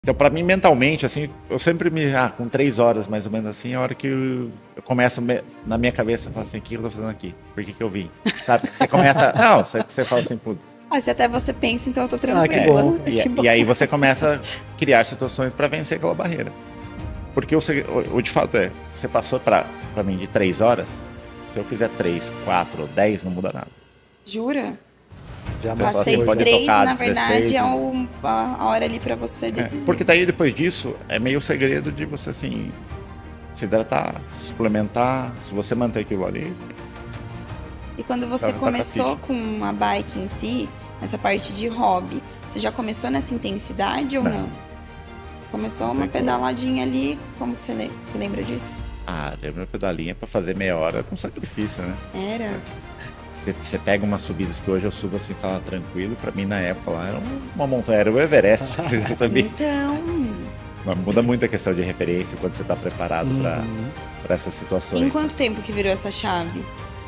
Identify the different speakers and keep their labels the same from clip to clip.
Speaker 1: Então, para mim, mentalmente, assim, eu sempre com 3 horas, mais ou menos assim, é a hora que eu começo, na minha cabeça, a falar assim, o que eu tô fazendo aqui? Por que eu vim? Sabe? Você começa, não, você fala assim, pô.
Speaker 2: Se até você pensa, então eu tô tranquila.
Speaker 3: Que bom.
Speaker 1: E aí você começa a criar situações para vencer aquela barreira. Porque o de fato você passou para mim de 3 horas, se eu fizer 3, 4 ou 10, não muda nada.
Speaker 2: Jura?
Speaker 3: Já
Speaker 2: passei
Speaker 1: assim, pode
Speaker 2: 3,
Speaker 1: tocar
Speaker 2: na
Speaker 1: 16,
Speaker 2: verdade, a hora ali pra você decidir.
Speaker 1: Porque daí, depois disso, é meio segredo de você, assim, se hidratar, se suplementar, se você manter aquilo ali.
Speaker 2: E quando você começou com a bike em si, essa parte de hobby, você já começou nessa intensidade ou não? Você começou uma pedaladinha ali, como que você lembra disso?
Speaker 1: Lembra a pedalinha pra fazer meia hora com sacrifício, né?
Speaker 2: Era.
Speaker 1: Você pega umas subidas que hoje eu subo assim, fala tranquilo. Pra mim, na época lá, era uma montanha, era o Everest, sabia?
Speaker 2: Então...
Speaker 1: Mas muda muito a questão de referência quando você tá preparado pra essas situações.
Speaker 2: Em quanto tempo que virou essa chave?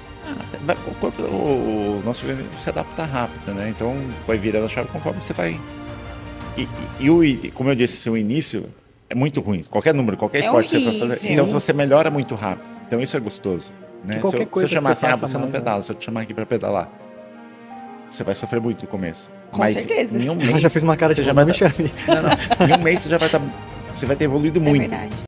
Speaker 1: O nosso organismo se adapta rápido, né? Então, foi virando a chave conforme você vai... E como eu disse, o início é muito ruim. Qualquer número, qualquer esporte que você for fazer. Então, se você melhora muito rápido. Então, isso é gostoso. Né? Se eu chamar assim, você não pedala, se eu te chamar aqui pra pedalar, você vai sofrer muito no começo.
Speaker 2: Com certeza.
Speaker 1: Em um mês,
Speaker 3: eu já fiz uma cara de
Speaker 1: Em um mês você vai ter evoluído muito.
Speaker 2: É verdade.